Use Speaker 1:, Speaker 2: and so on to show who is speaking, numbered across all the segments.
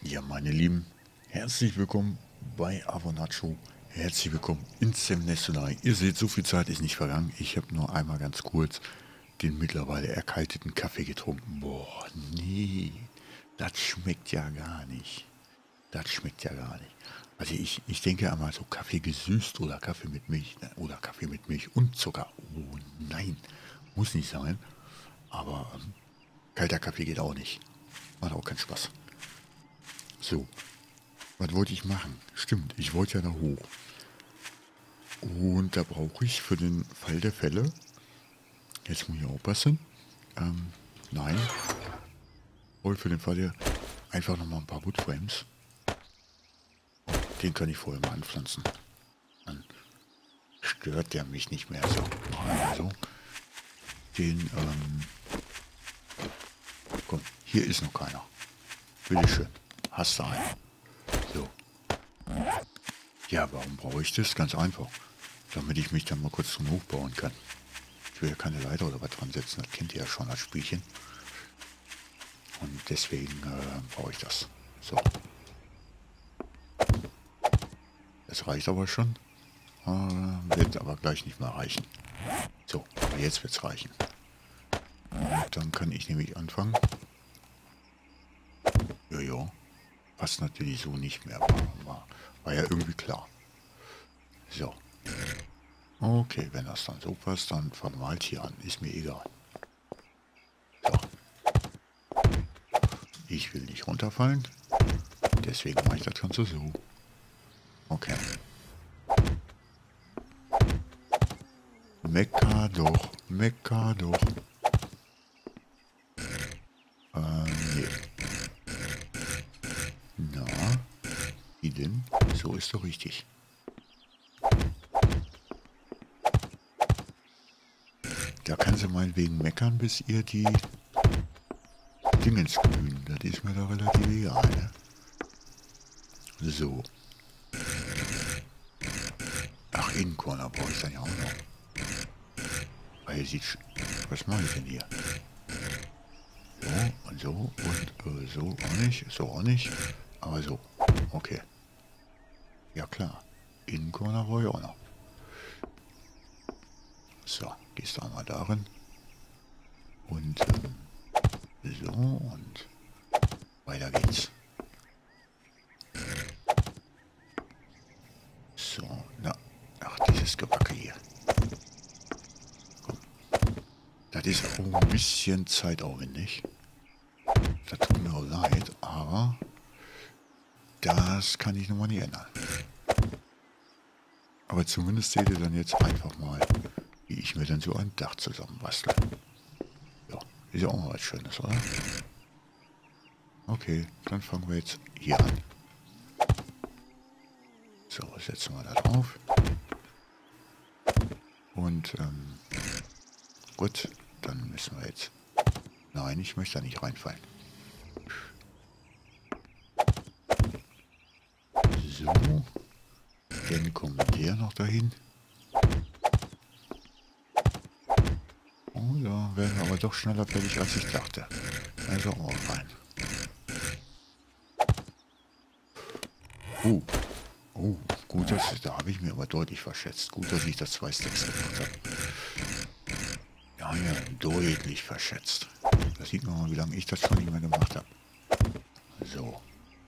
Speaker 1: Ja, meine Lieben, herzlich willkommen bei Avonacho. Herzlich willkommen in Semnestelei. Ihr seht, so viel Zeit ist nicht vergangen. Ich habe nur einmal ganz kurz den mittlerweile erkalteten Kaffee getrunken. Boah, nee, das schmeckt ja gar nicht. Das schmeckt ja gar nicht. Also ich denke einmal so Kaffee gesüßt oder Kaffee mit Milch oder Kaffee mit Milch und Zucker. Oh nein, muss nicht sein. Aber kalter Kaffee geht auch nicht. Macht auch keinen Spaß. So, was wollte ich machen? Stimmt, ich wollte ja da hoch. Und da brauche ich für den Fall der Fälle, jetzt muss ich aufpassen, nein, brauche ich für den Fall der einfach nochmal ein paar Woodframes. Den kann ich vorher mal anpflanzen. Dann stört der mich nicht mehr so. Also, den, komm, hier ist noch keiner. Bitteschön, hast du einen. So. Ja, warum brauche ich das? Ganz einfach. Damit ich mich dann mal kurz zum Hochbauen kann. Ich will ja keine Leiter oder was dran setzen, das kennt ihr ja schon als Spielchen. Und deswegen brauche ich das. So. Das reicht aber schon. Wird aber gleich nicht mehr reichen. So, aber jetzt wird es reichen. Und dann kann ich nämlich anfangen. Jojo. Passt natürlich so nicht mehr. War ja irgendwie klar. So. Okay, wenn das dann so passt, dann fangen wir halt hier an. Ist mir egal. So. Ich will nicht runterfallen. Deswegen mache ich das Ganze so. Okay. Mecker doch. Mecker doch. Nee. Na, wie denn? So ist doch richtig. Da kann sie meinetwegen meckern, bis ihr die Dingens glühen. Das ist mir da relativ egal, ne? So. Ach, Innenkorner brauche ich dann ja auch noch. Weil ihr sieht, was mache ich denn hier? So und so und so auch nicht, so auch nicht, aber so. Okay. Ja klar. Innenkorner brauche ich auch noch. So, gehst du einmal darin. Und so und weiter geht's. So, na, ach, dieses Gewacke hier. Komm. Das ist auch ein bisschen zeitaufwendig. Das tut mir auch leid, aber das kann ich nochmal nicht ändern. Aber zumindest seht ihr dann jetzt einfach mal, wie ich mir dann so ein Dach zusammenbastle. Ja, ist ja auch mal was Schönes, oder? Okay, dann fangen wir jetzt hier an. So, setzen wir da drauf. Und, gut, dann müssen wir jetzt... Nein, ich möchte da nicht reinfallen. So, dann kommt der noch dahin. Oh, da werden wir aber doch schneller fertig, als ich dachte. Also auch rein. Oh, oh, gut, da habe ich mir aber deutlich verschätzt. Gut, dass ich das 2 Stacks gemacht habe. Ja, ja, deutlich verschätzt. Da sieht man mal, wie lange ich das schon nicht mehr gemacht habe. So.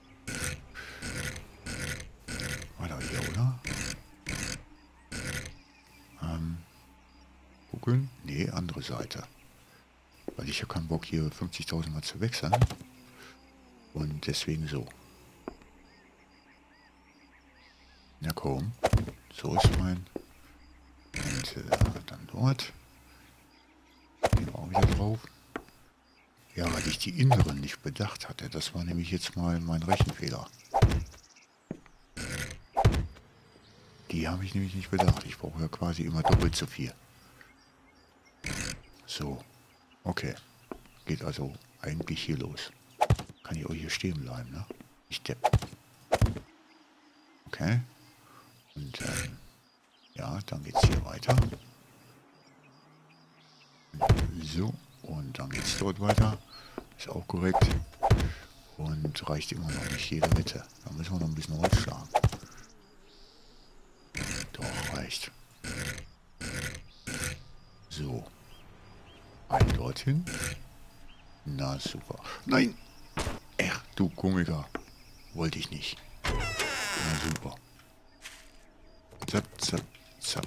Speaker 1: War da hier, oder? Gucken? Nee, andere Seite. Weil ich habe keinen Bock, hier 50.000 Mal zu wechseln. Und deswegen so. Na komm. So ist mein. Und dann dort. Gehen wir auch wieder drauf. Ja, weil ich die inneren nicht bedacht hatte. Das war nämlich jetzt mal mein Rechenfehler. Die habe ich nämlich nicht bedacht. Ich brauche ja quasi immer doppelt so viel. So. Okay. Geht also eigentlich hier los. Kann ich auch hier stehen bleiben, ne? Ich depp. Okay. Und ja, dann geht's hier weiter. So. Und dann geht's dort weiter. Ist auch korrekt. Und Stimmt, reicht immer noch nicht jede Mitte. Da müssen wir noch ein bisschen Holz schlagen. Doch, reicht. So. Ein dorthin. Na super. Nein! Ach, du Komiker. Wollte ich nicht. Na super. Zapp, zapp, zapp.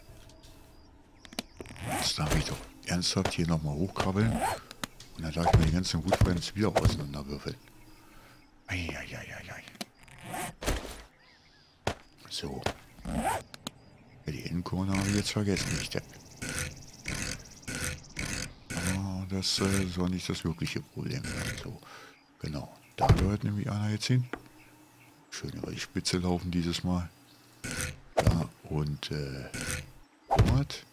Speaker 1: Jetzt darf ich doch ernsthaft hier nochmal hochkrabbeln. Und dann darf ich mir die ganzen Woodfriends wieder auseinanderwürfeln. Eieieiei. So. Ja, die Innenkorne habe ich jetzt vergessen, nicht Depp. Aber das soll nicht das wirkliche Problem sein. So, genau. Da gehört nämlich einer jetzt hin. Schön über die Spitze laufen dieses Mal. Ja, und dort.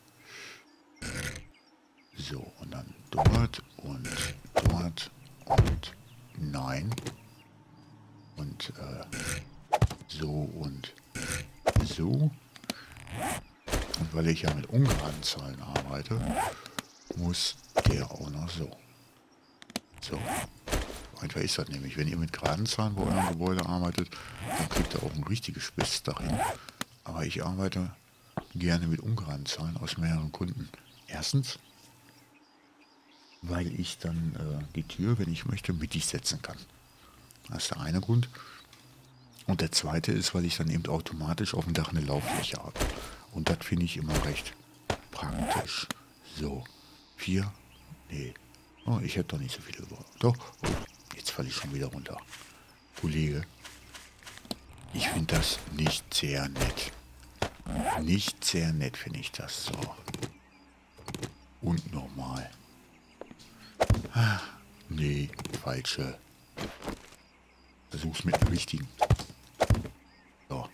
Speaker 1: So, und dann dort und dort und nein. Und so und so. Und weil ich ja mit ungeraden Zahlen arbeite, muss der auch noch so. So. Einfach ist das nämlich. Wenn ihr mit geraden Zahlen bei eurem Gebäude arbeitet, dann kriegt ihr auch ein richtiges Spitzdach hin. Aber ich arbeite gerne mit ungeraden Zahlen aus mehreren Gründen. Erstens, weil ich dann die Tür, wenn ich möchte, mittig setzen kann. Das ist der eine Grund. Und der zweite ist, weil ich dann eben automatisch auf dem Dach eine Lauffläche habe. Und das finde ich immer recht praktisch. So, 4. Nee. Oh, ich hätte doch nicht so viele über. Doch. Oh, jetzt falle ich schon wieder runter. Kollege, ich finde das nicht sehr nett. Nicht sehr nett finde ich das. So. Und nochmal. Ah, nee, falsche. Versuch's mit dem richtigen. So.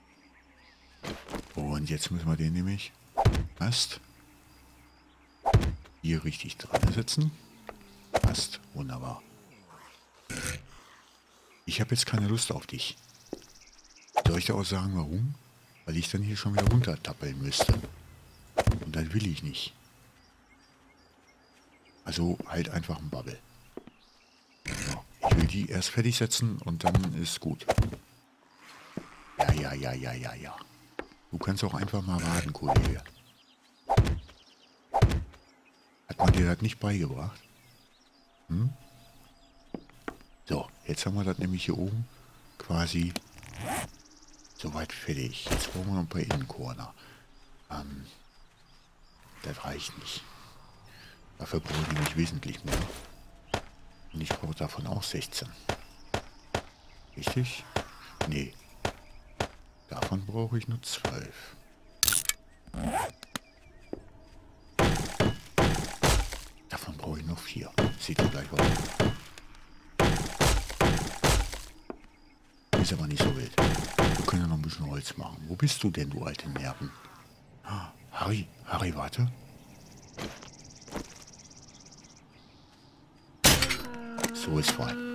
Speaker 1: Und jetzt müssen wir den nämlich fast hier richtig dran setzen. Passt. Wunderbar. Ich habe jetzt keine Lust auf dich. Soll ich dir auch sagen, warum? Weil ich dann hier schon wieder runtertappeln müsste. Und das will ich nicht. Also halt einfach ein Bubble. So, ich will die erst fertig setzen und dann ist gut. Ja. Du kannst auch einfach mal warten, Kollege. Hat man dir das nicht beigebracht? Hm? So, jetzt haben wir das nämlich hier oben quasi soweit fertig. Jetzt brauchen wir noch ein paar Innenkorner. Das reicht nicht. Dafür brauche ich nämlich wesentlich mehr. Und ich brauche davon auch 16. Richtig? Nee. Davon brauche ich nur 12. Davon brauche ich noch 4. Seht ihr gleich was. Ist aber nicht so wild. Wir können ja noch ein bisschen Holz machen. Wo bist du denn, du alte Nerven? Ah, Harry, warte. So ist fein.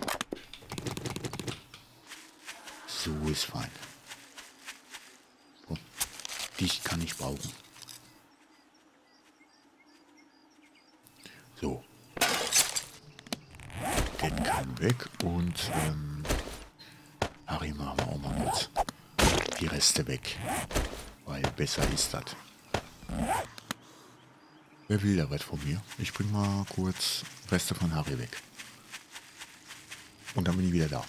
Speaker 1: So ist fein. So, dich kann ich brauchen. So. Den kann weg und Harry machen wir auch mal kurz die Reste weg. Weil besser ist das. Wer will da was von mir? Ich bring mal kurz Reste von Harry weg. Und dann bin ich wieder da.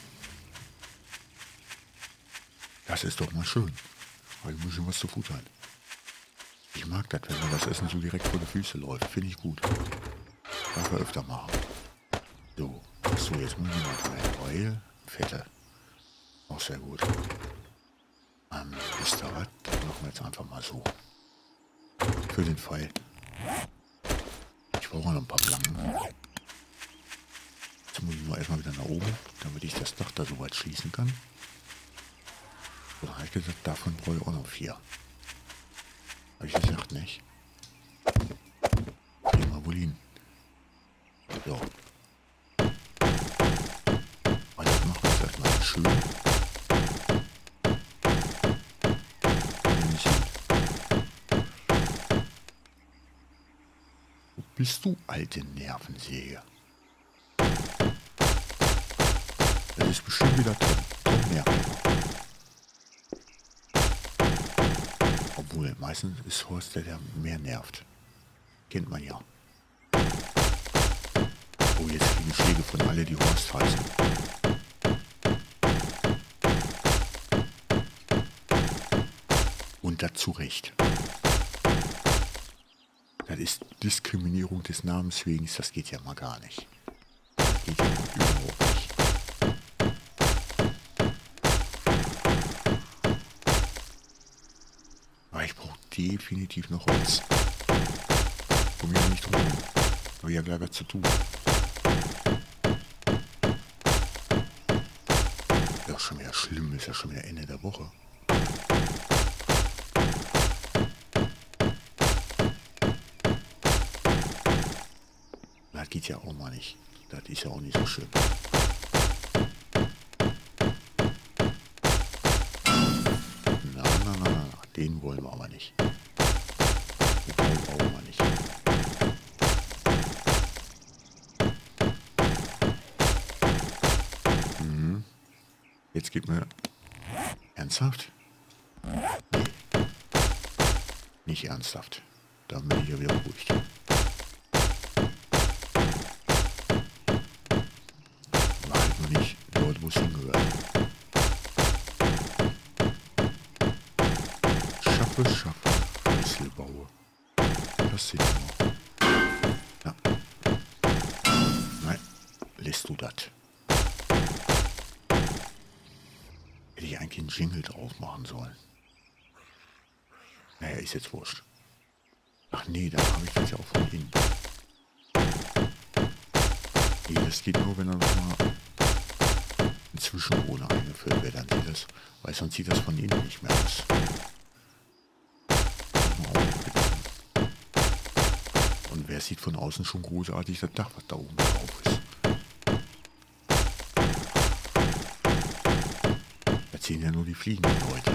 Speaker 1: Das ist doch mal schön. Weil ein bisschen was zu futtern. Ich mag das, wenn mir das Essen so direkt vor die Füße läuft. Finde ich gut. Darf er öfter machen. So. Achso, jetzt muss ich noch rein. Weil Fette. Auch sehr gut. Wisst ihr was? Das machen wir jetzt einfach mal so. Für den Fall. Ich brauche noch ein paar Planken. Jetzt muss ich nur erstmal wieder nach oben, damit ich das Dach da so weit schließen kann. Oder habe ich gesagt, davon brauche ich auch noch 4. Habe ich gesagt, nicht? Gehen wir wohl hin. So. Und jetzt machen wir es erstmal schön. Wo bist du, alte Nervensäge? Schon wieder Tom nervt immer. Obwohl, meistens ist Horst der mehr nervt. Kennt man ja. Oh, jetzt kriegen Schläge von alle, die Horst heißen. Und das zu Recht. Das ist Diskriminierung des Namens wegen, das geht ja mal gar nicht. Das geht ja mal überhaupt nicht. Aber ich brauche definitiv noch Holz. Komm ja nicht drum rum. Habe ja gleich was zu tun. Ja, schon wieder schlimm, ist ja schon wieder Ende der Woche. Das geht ja auch mal nicht. Das ist ja auch nicht so schön. Na, den wollen wir aber nicht. Den brauchen wir nicht. Jetzt geht mir... Ernsthaft? Nee. Nicht ernsthaft. Da bin ich ja wieder beruhigt. War halt nur nicht dort, wo es hingehört. Schaffe, Häusle baue. Das sieht man. Ja. Nein, lässt du das. Hätte ich eigentlich einen Jingle drauf machen sollen. Naja, ist jetzt wurscht. Ach nee, da habe ich das ja auch von innen. Nee, das geht nur, wenn er nochmal ein Zwischenwohner eingeführt wird. Dann sieht das, weil sonst sieht das von innen nicht mehr aus. Und wer sieht von außen schon großartig das Dach, was da oben drauf ist? Da ziehen ja nur die fliegenden Leute.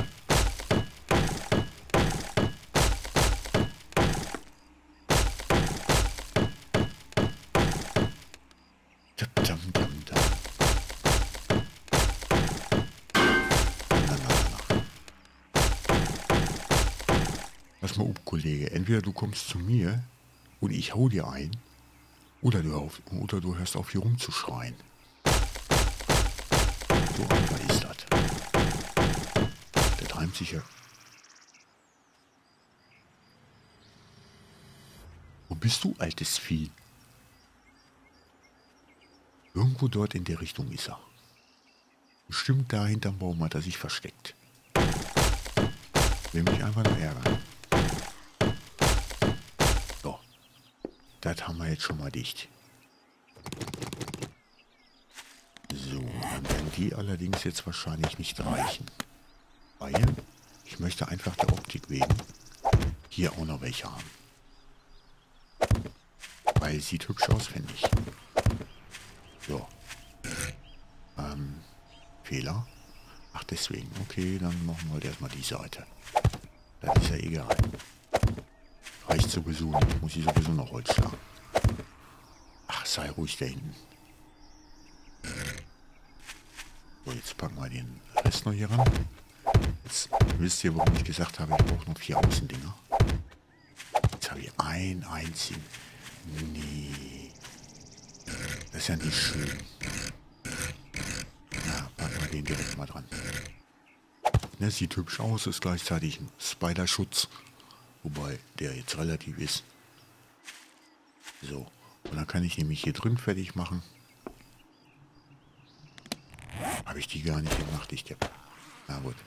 Speaker 1: Pass mal auf, Kollege. Entweder du kommst zu mir und ich hau dir ein, oder du hörst auf, hier rumzuschreien. So einfach ist das. Der treibt sich ja. Wo bist du, altes Vieh? Irgendwo dort in der Richtung ist er. Bestimmt da hinterm Baum hat er sich versteckt. Will mich einfach nur ärgern. So. Das haben wir jetzt schon mal dicht. So, dann werden die allerdings jetzt wahrscheinlich nicht reichen. Weil ich möchte einfach der Optik wegen hier auch noch welche haben. Weil sieht hübsch aus, finde ich. So. Fehler. Ach, deswegen. Okay, dann machen wir halt erstmal die Seite. Das ist ja egal. Reicht sowieso nicht. Muss ich sowieso noch Holz schlagen. Ach, sei ruhig da hinten. So, jetzt packen wir den Rest noch hier ran. Jetzt wisst ihr, warum ich gesagt habe, ich brauche noch 4 Außendinger. Jetzt habe ich einen einzigen. Nee. Das ist ja nicht schön. Ja, packen wir den direkt mal dran. Ne, sieht hübsch aus, ist gleichzeitig ein Spider-Schutz. Wobei der jetzt relativ ist. So. Und dann kann ich nämlich hier drin fertig machen. Habe ich die gar nicht gemacht, ich Depp. Na gut.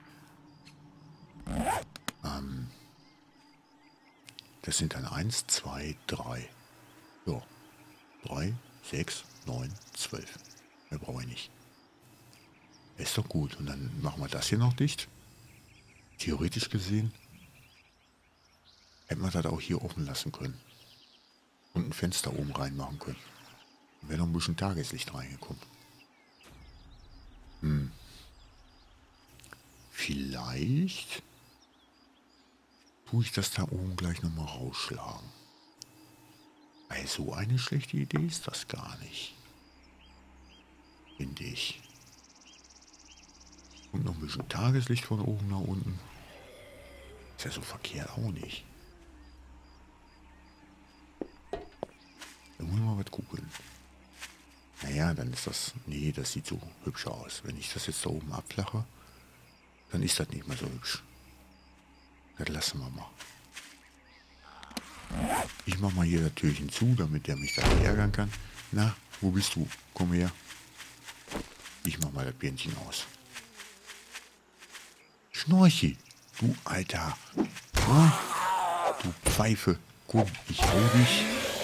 Speaker 1: Das sind dann 1, 2, 3. So. 3, 6, 9, 12. Mehr brauche ich nicht. Ist doch gut. Und dann machen wir das hier noch dicht. Theoretisch gesehen hätten wir das auch hier offen lassen können. Und ein Fenster oben reinmachen können. Dann wäre noch ein bisschen Tageslicht reingekommen. Vielleicht tue ich das da oben gleich nochmal rausschlagen. Weil so eine schlechte Idee ist das gar nicht. Finde ich. Kommt noch ein bisschen Tageslicht von oben nach unten. Ist ja so verkehrt auch nicht. Da muss man mal was gucken. Naja, dann ist das... Nee, das sieht so hübsch aus. Wenn ich das jetzt da oben abflache, dann ist das nicht mehr so hübsch. Das lassen wir mal. Ich mache mal hier das Türchen zu, damit der mich da nicht ärgern kann. Na, wo bist du? Komm her. Ich mach mal das Birnchen aus. Schnorchi, du Alter. Du Pfeife. Komm, ich hau dich.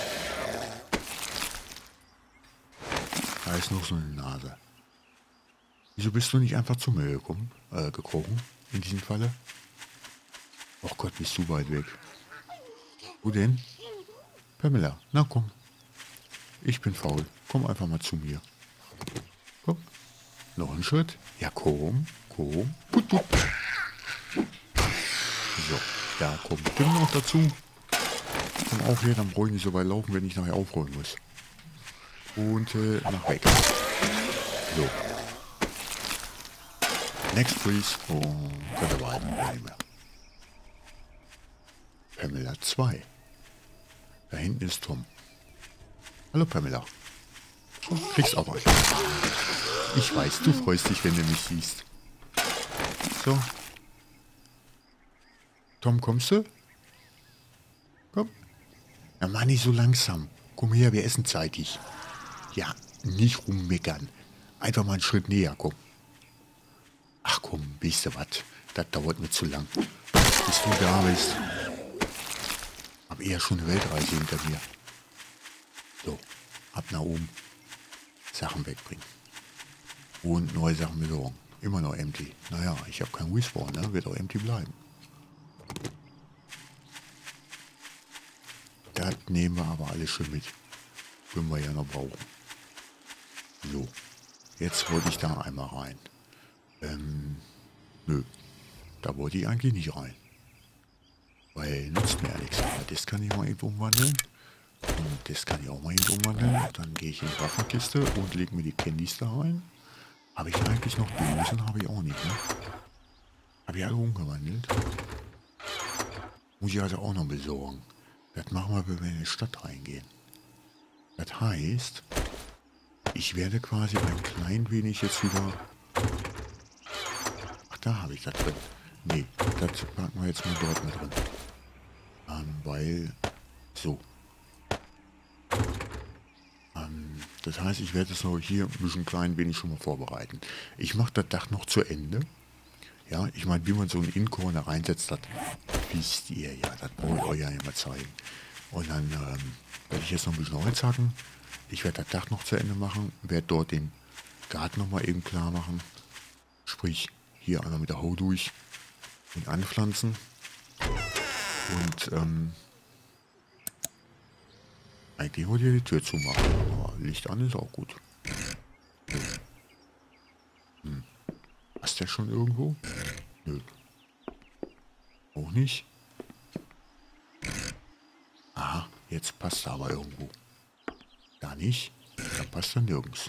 Speaker 1: Da ist noch so eine Nase. Wieso bist du nicht einfach zu mir gekrochen? In diesem Falle? Oh Gott, bist du weit weg. Wo denn? Pamela, na komm. Ich bin faul. Komm einfach mal zu mir. Komm. Noch ein Schritt. Ja, komm. Komm. Put, put. So, da kommt Tim noch dazu. Komm auch her, dann brauche ich nicht so weit laufen, wenn ich nachher aufräumen muss. Und nach weg. So. Next please. Und könnt ihr weiter. Nicht mehr. Pamela 2. Da hinten ist Tom. Hallo Pamela. So, kriegst auch was. Ich weiß, du freust dich, wenn du mich siehst. So. Tom, kommst du? Komm. Na, mach nicht so langsam. Komm her, wir essen zeitig. Ja, nicht rummeckern. Einfach mal einen Schritt näher, komm. Ach komm, weißt du was? Das dauert mir zu lang. Bis du da bist. Hab eher schon eine Weltreise hinter mir. So, ab nach oben. Sachen wegbringen. Und neue Sachen besorgen. Immer noch empty. Naja, ich habe kein Respawn, ne? Wird auch empty bleiben. Das nehmen wir aber alles schon mit. Können wir ja noch brauchen. So. Jetzt wollte ich da einmal rein. Nö. Da wollte ich eigentlich nicht rein. Weil nutzt mir ja nichts. Aber das kann ich mal eben umwandeln. Und das kann ich auch mal eben umwandeln. Dann gehe ich in die Waffenkiste und lege mir die Candies da rein. Habe ich eigentlich noch Dosen? Habe ich auch nicht, ne? Habe ich alle umgewandelt. Muss ich also auch noch besorgen. Das machen wir, wenn wir in die Stadt reingehen. Das heißt, ich werde quasi ein klein wenig jetzt wieder... Ach, da habe ich das drin. Nee, das packen wir jetzt mal dort mit drin. Weil... So. Das heißt, ich werde es noch hier ein bisschen klein wenig schon mal vorbereiten. Ich mache das Dach noch zu Ende. Ja, ich meine, wie man so einen Innenkorn reinsetzt, das wisst ihr ja. Das brauche ich euch ja immer zeigen. Und dann werde ich jetzt noch ein bisschen Holz hacken. Ich werde das Dach noch zu Ende machen. Werde dort den Garten noch mal eben klar machen. Sprich, hier einmal mit der Hau durch und anpflanzen. Und eigentlich wollte ich die Tür zumachen, aber Licht an ist auch gut. Passt der schon irgendwo? Nö. Auch nicht. Aha, jetzt passt er aber irgendwo. Da nicht, dann passt er nirgends.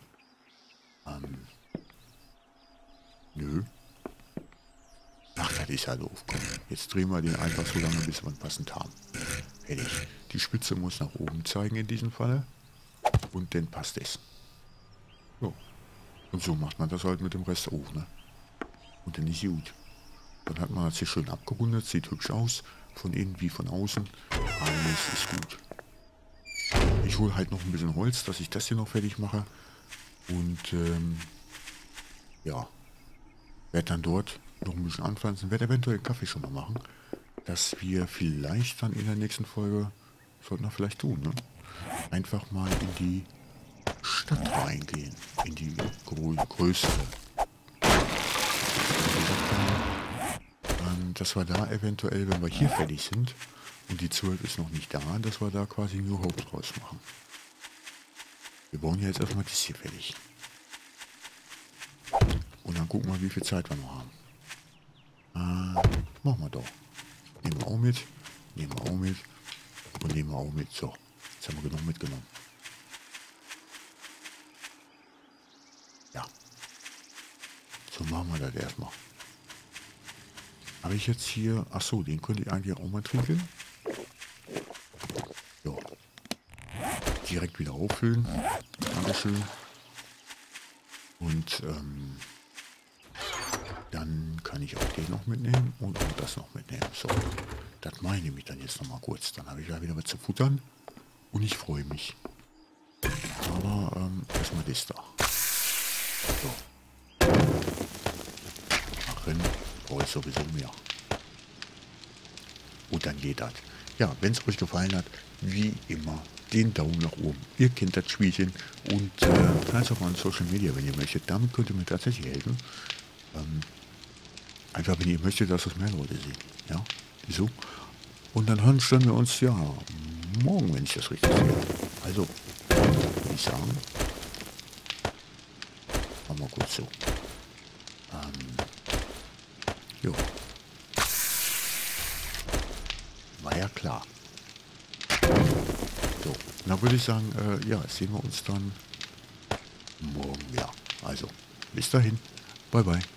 Speaker 1: Nö. Ach, das ist ja doof. Komm, jetzt drehen wir den einfach so lange, bis wir ihn passend haben. Fertig. Die Spitze muss nach oben zeigen in diesem Falle. Und dann passt es. So. Und so macht man das halt mit dem Rest auch, ne? Und dann ist gut. Dann hat man das hier schön abgerundet, sieht hübsch aus. Von innen wie von außen. Alles ist gut. Ich hole halt noch ein bisschen Holz, dass ich das hier noch fertig mache. Und ja. Werde dann dort noch ein bisschen anpflanzen. Werde eventuell Kaffee schon mal machen. Dass wir vielleicht dann in der nächsten Folge, sollten wir vielleicht tun, ne? Einfach mal in die Stadt reingehen. In die größere. Dass wir da eventuell, wenn wir hier fertig sind und die 12 ist noch nicht da, dass wir da quasi nur Hope draus machen. Wir bauen ja jetzt erstmal das hier fertig. Und dann gucken wir, wie viel Zeit wir noch haben. Machen wir doch. Nehmen wir auch mit. Nehmen wir auch mit. Und nehmen wir auch mit. So, jetzt haben wir genug mitgenommen. Ja. So, machen wir das erstmal. Habe ich jetzt hier... Achso, den könnte ich eigentlich auch mal trinken. So. Direkt wieder auffüllen. Dankeschön. Und dann kann ich auch den noch mitnehmen und auch das noch mitnehmen. So, das meine ich nämlich dann jetzt noch mal kurz. Dann habe ich ja wieder was zu futtern und ich freue mich. Aber erstmal das da. So. Machen brauche ich sowieso mehr. Und dann geht das. Ja, wenn es euch gefallen hat, wie immer, den Daumen nach oben. Ihr kennt das Spielchen und teilt es auch mal in Social Media, wenn ihr möchtet. Damit könnt ihr mir tatsächlich helfen. Einfach, wenn ihr möchtet, dass das mehr Leute sehen. Ja, so. Und dann hören wir uns ja morgen, wenn ich das richtig sehe. Also, würde ich sagen, machen wir kurz so. Jo. War ja klar. So, dann würde ich sagen, ja, sehen wir uns dann morgen wieder. Also, bis dahin. Bye, bye.